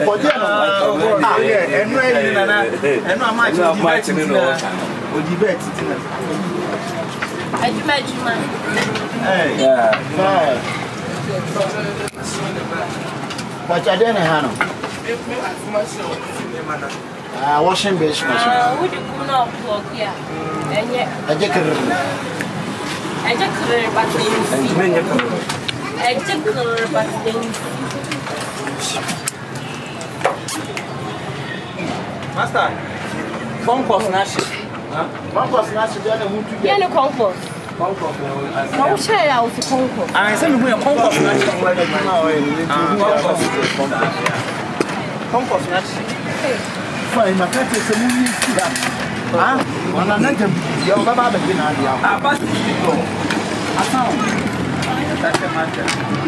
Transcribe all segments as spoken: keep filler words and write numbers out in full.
body no. Ah, yeah, and no any na na. And no match debate no. O debate tina. Ajuma ajuma. Eh. Yeah. Fine. But I didn't have no. Ah, washing machine. Ah, we do not plug here. And yet, I just can't. I just can't, but I just can't, but Master, compost nashi. Compost nashi, they are the one to get a compost. Compost. No share out the compost. I said we are compost nashi. Compost nashi. Fine, my cat is a movie. Ah, one another. Your Baba begin at the hour. I found. That's a matter.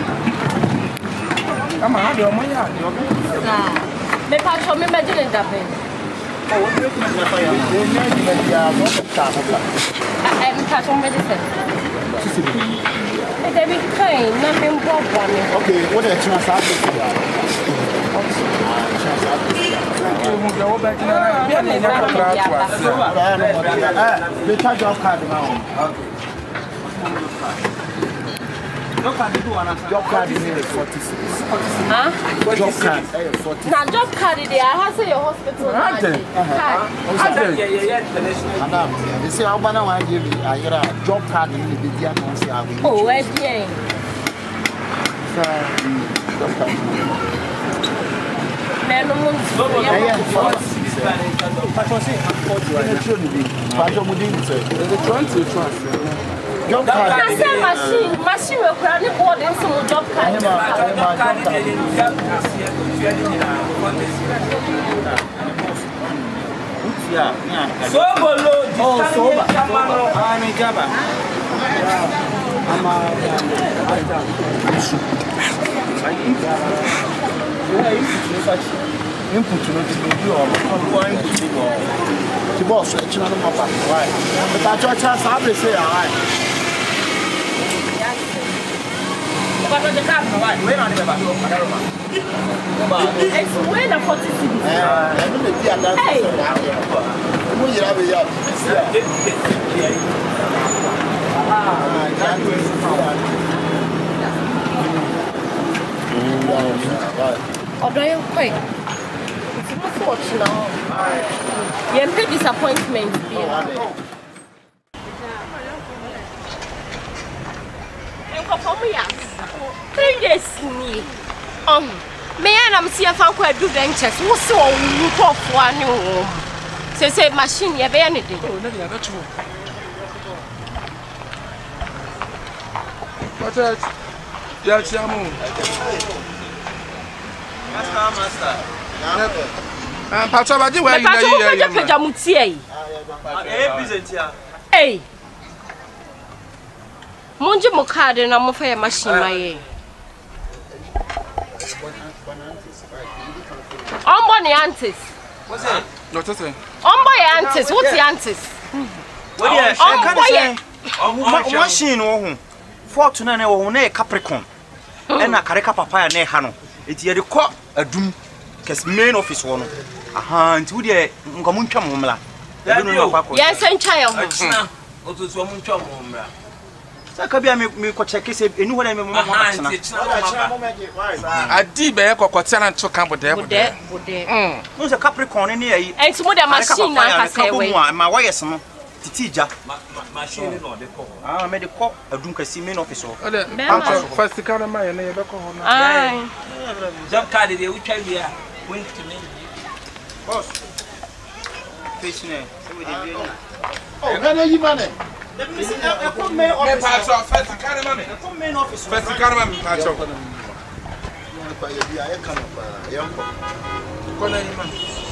Come on, your money. Me pass on me imagine that thing. Oh, what do you think? They made me a I am pass on medicine. They be kind, nothing but one. Okay, what a chance I have. They charge your card now. Job card is forty-six. Huh? Job card forty-six. Now job card is there. I have your hospital. Card. Yeah, yeah, yeah, international. Madam, they say I'm gonna give you a job card in the video. Oh, where's the job card. Man, no one. Yeah, forty-six. But I say forty. Job card. I say machine, machine will grab the board and some job card. So below, oh, so I'm a Java. I'm input to the the boss, it's not a map. Right. But I try to have to say, all right. But the car, right? When I never do, I don't know. It's when a forty cities. I don't know. Hey. We have a yard. Oh, do you quick? It's unfortunate. You have disappointment. Three days me. Um, me and I'm see if I could do dentures. What's so you talk for a new say say machine you be anything. Oh, no, yeah, that's true. What's that? Yeah, it's your moon. Master, master. And Patra, you were you Hey. Munji mukade na mufaya mashima ye. Ombo ni aunties. What's it? What's it? Ombo ye aunties. What's the aunties? What ye? Ombo ye. Ombo machine wo hu. Fortune na wo hu na Capricorn. E na kareka papaya na e ha no. Eti ye de kɔ adum kes main office wo no. Aha, nti wo de nkomo ntwa mo mla. Yes, entwa ye ho. Otutu mo ntwa mo mla. Sakabia me me ko check say enu hona me mo mo atena. Adi be ko ko tena nto kan bode bode. Bode. Mm. No se Capricorn ni ayi. Enti mo de machine na ka say we. Ma wires no titija. Machine no de ko. Ah, me de ko adun kasi main office o. Ode. First card ma ye na ye be ko ho na. Ai. Job card de utwa wi a. Wait to me. Boss. Fish ne. So we dey. Oh, na na yi mane. The missing a come main office. First card ma me. Come main office. First card ma me Pacho. Kwa ye bia ye kan pa. Ye nko. Ko na yi ma.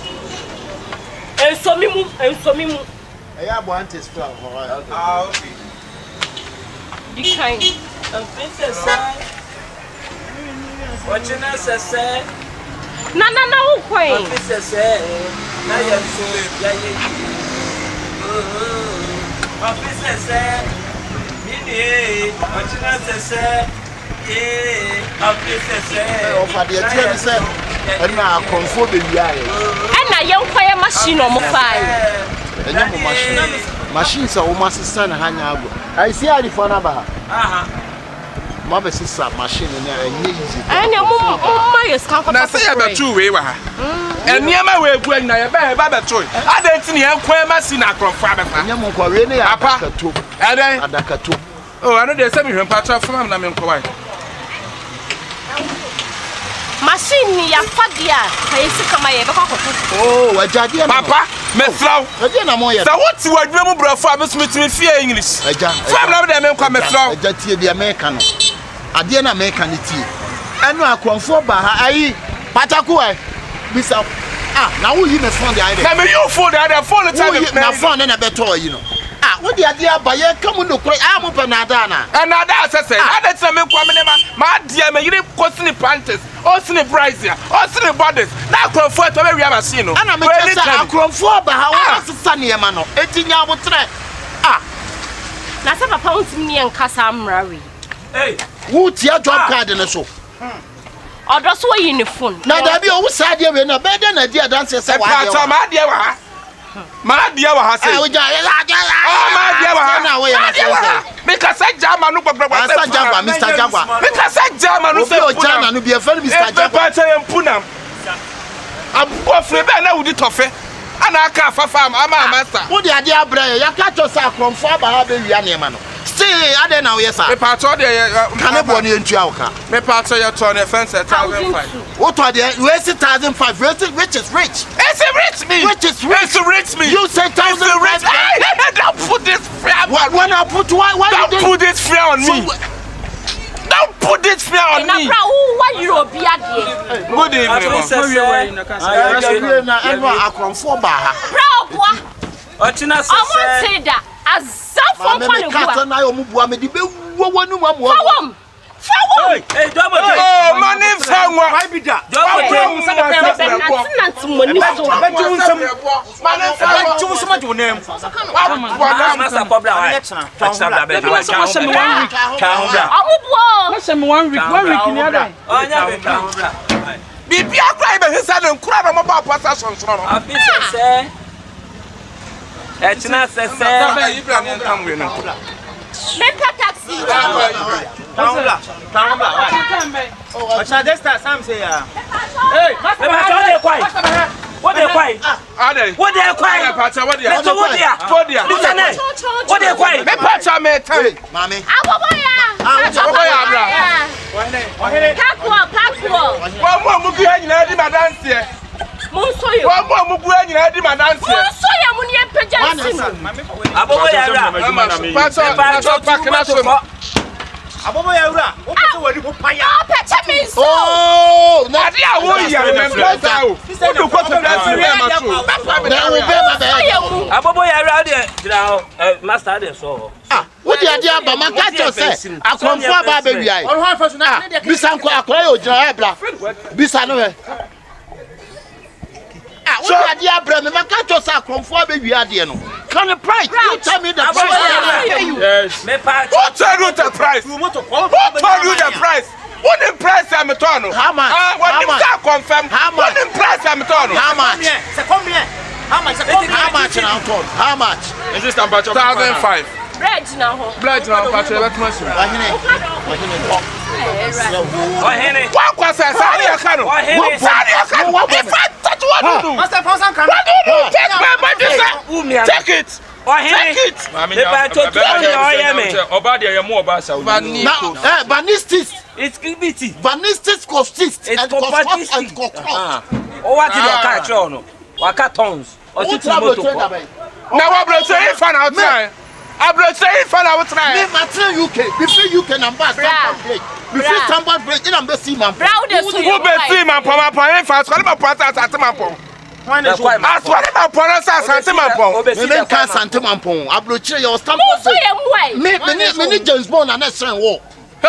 Enso mi mu, enso mi mu. E ya bo antes fra ho. Ah, okay. The kind. And princess watching us say Na na na wo kwai. Princess na ya so ya ye. Uh, princess mini watching us say eh, princess O fa de tie ni se And now control the yard. And a young fire machine on my fire. And young machine. Machines are almost son hanya. I see how the fun about. Aha. Mother sister machine and easy. And your mama is comfortable. I say about two way. And near my way going na ba ba toy. I don't see him kwa machine akron fa be fa. Nyam kwa we ne adakato. Adan adakato. Oh, I know they say me hwem patcha from na me nkwa. Machine ya fadia. Kai sika ma ye be kwa koto. Oh, wajade na. Papa, me flow. Wajade na mo ye. Sa what you adwuma mu brafo a me smith me fear English. Aja. From na me nkwa me flow. Aja tie di America no. Ade na America ni tie. Anu akonfo ba ha ayi patako ai. Bisa ah na wo yi me phone dey there. Na me you phone dey there phone time me na phone na beto you know. Ah wo dey ade abaye kam no kro ah mo pe na ada na. Eh na ada asese. Ada tire me kwa me ne ma ma dia me yire kosini panties. O sini price ya. O sini bodies. Na akrofo to be wi machine no. Ana me tell say akrofo ba ha wo sisa ne ma no. Etinya wo tre. Ah. Na se papa untimi ne nkasa amrawe. Hey, wo tia job card ne so. Odo so yi ne phone. Na da bi o wo sa de we na be de na dia dance say wa de. Pa ma de wa ha. Ma de wa ha say. Ah, o ja ya ja. Oh, ma de wa ha. Na wo ya na say. Me ka say jama no gbogbo. Mister Jagwa, Mister Jagwa. Me ka say jama no say. O jama no be e fa Mister Jagwa. E pa say empunam. Abo fre be na wo di tofe. Ana aka afafa ama master. Wo de ade abra ya ka cho sa kromfo aba ha be wi ane ma no. See, I don't know, yes, sir. Me patrol there, can I born in Chuaka? Me patrol your turn a fence at thousand five. What are they? Where's it thousand five? Which is rich? It's a rich me. Which is rich? It's a rich me. You say thousand rich. Don't put this fear on me. When I put why? Why don't put this fear on me? Don't put this fear on me. Why you be at here? Good evening. I come for Baha. I won't say that. Azafo kwa ne bua na yo mubua me di be wowo nu mamu fawom fawom eh domo oh mani fanwa why be that domo se be pe na na moni so beju nsem mani fanwa beju nsem adu nem wa master problem why extra bla be ka ka me ka ho bla amubua na se me one week one week ni ada onya be ka ho bla bibi akra be hisa ne nkura na mo ba pasa sonso no abi se se Echina sese Ibrahim come we no. Make a taxi. Tundra. Tundra. Oh, acha desta Sam say ya. Hey, master what dey kwai? What dey kwai? Ah dey. What dey kwai? Pacha what dey? What dey? What dey? Listen eh. What dey kwai? Me pacha me time. Mami. Aboboya. Ah, aboboya abra. Wahene. Kakwo, kakwo. Wa mo mu bi anyina di madance here. Monsoyo. Wa mo mu bu anyina di madance. Monsoyo mu ne pejansi. Abobo ya ra. Pacho, pacho pack na so. Abobo ya ra. O pe wori ko paya. Ah, pecha mi so. Oh, na dia wo ya remember that. O do ko to bless me ma so. Na wo be ma be. Abobo ya ra de gira eh master de so. Ah, wo dia dia ba ma ka cho se. Akonfo aba be wi ai. O ho fa so na de. Bisa nko akora yo gira e bra. Bisa no he. So the Abraham, my catcher sa comfort baby idea no. Can the price? You tell me the price. Yes. What tell you the price? What tell you the price? What the price I'm a ton? How much? Ah, what the confirm? What the price I'm a ton? How much? Come here. How much? How much now, Tom? How much? Is this about thousand five? Bread now. Bread now, Patrick. Let's mess with. Wahine. Wahine. Wahine. What was that? Sorry, I can't. Wahine. Sorry, I can't. What do you do? Master Fonsan can. What do you do? Take my money. Take it. Take it. Me buy to two hundred. Obadi ya mo obasa. Now, eh, banistis. It's gravity. Banistis costis. It's compatible and cockroach. Oh, what did you catch on? Waka tons. Or two motor. Now what bro say if an outside. I bro say if an outside. Me matter U K. Before U K number stamp plate. Before stamp plate, in am be see man. Who be see man pon pon if I call my pon at man pon. As what am I pon at man pon? Me men can santman pon. I bro say your stamp plate. Me me me James Bond and that friend war.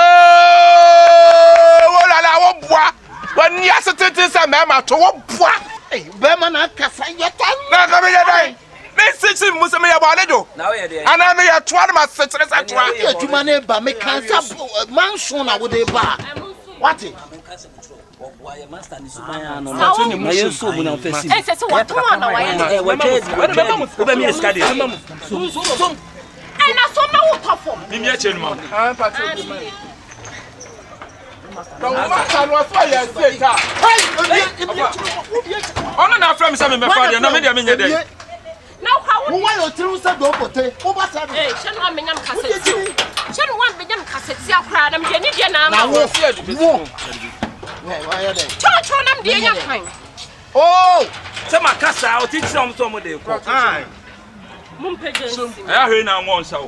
Hey, wo la la wo boa. When you asete say me ma to wo boa. Hey, be man na kasa yetan. Na ka me yedai. Me sitting musa me yabanejo. Na we dey. Ana me ya twa ma setere sa twa. E aduma na ba me kansa mansion na wo dey ba. What? Boy, master ni sumaya no. Na yeso mu na fesi. Eh se se wa to na wa ye. Eh wa tedi, wa tedi. Oba mi eskade. Sum sum sum. Eh na so na wo to fom. Mimi e chenu ma. Ah, pa to di mai. Don't matter no so ya say ta. Hey, Ono na afra mi say me me fa de na me de me nye de. Na kwa wo wa yo tiru sa do pote. Wo ba sa. Eh, she no amenyam kaseti. She no wan benyam kaseti akra na me de ni de na ma. Na wo fi adu. Why are they? Cho cho nam de nya kan. Oh! Se makasa o ti tira mo so mo de ko. Ah. Mum pejen. Eh ahwe na won sa wo.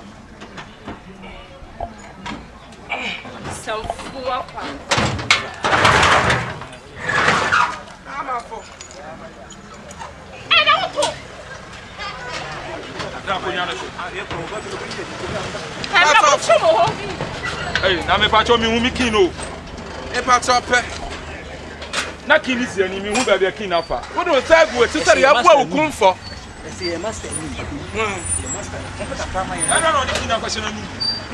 Samfu akwa. ama fo. Eh na wo to. Na ko nya na so. Eh na wo chumo ho. Eh na me pa cho mi hu mi kin no. E pa to pe. Na kin ni si ani mi hu ba be kin na fa. Wo do say go ti say ya bu awukun fo. Ese e master ni. Hmm. E master. E pata kama ya. Na no ni kin na fa se na ni.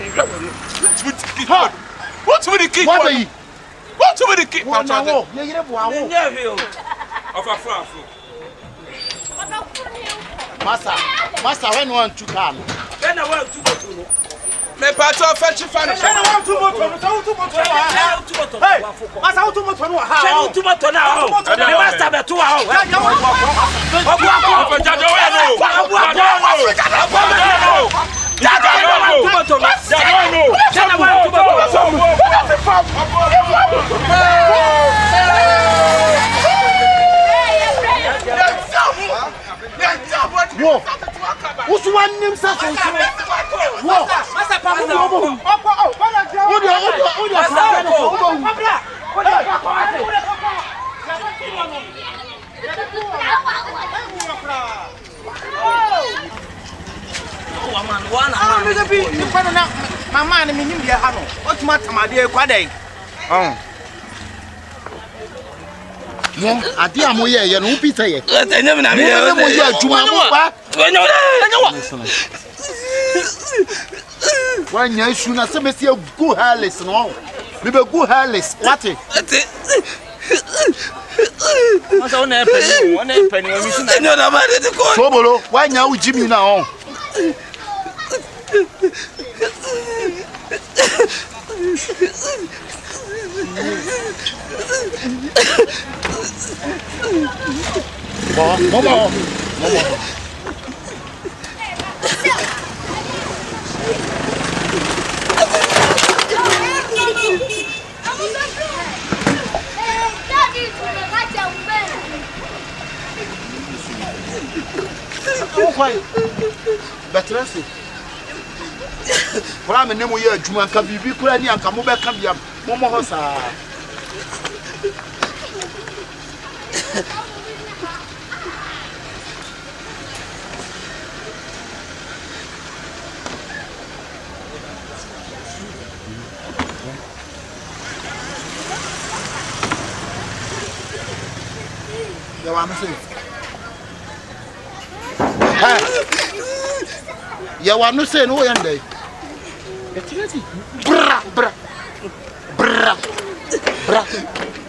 What's with the key? What are you? What's with the key? What are you? You get what? Nya hwe o. Of a fro afro. Master, master, when you want to come? When I want to go to no. Me pa to fetch fan. When I want to go to no, so to go to no. Hey, master, to go to no. Say to go to now. The master be to ho. Obu akọ jado we no. Obu akọ no. Jado no. Jado no. Jado no. Jado no. Wo. Who's one name sa so so? Wo. Master pa mo no. Opo, oh, bana dia. Wo dia, wo dia, wo dia. Master ko. Abra. Ko dia ko ate. Oh, man, one Ah, me be ni kwa na mama na me nim dia ha no. O tuma tamade kwa dai. Oh. Mo, ade a mo ye ye no bi say ye. Tanya me na me. Mo mo ye adwuma mo pa. Tanya wa. Wanya isu na se me se go hairless no. Me be go hairless. What? Ate. Masa ona epeni, ona epeni, o mi si na. Tanya na ma de ko. Sobolo, wanya u jimi na on. Mama, mama, mama. Okay. Better say. Kwa me nemu ye adwuma ka bibi kura ni anka mo be ka bia mo mo ho saa. Ya wa me say. Ha. Ya wa no say no yanda. Etirati. Bra bra. Bra. Bra.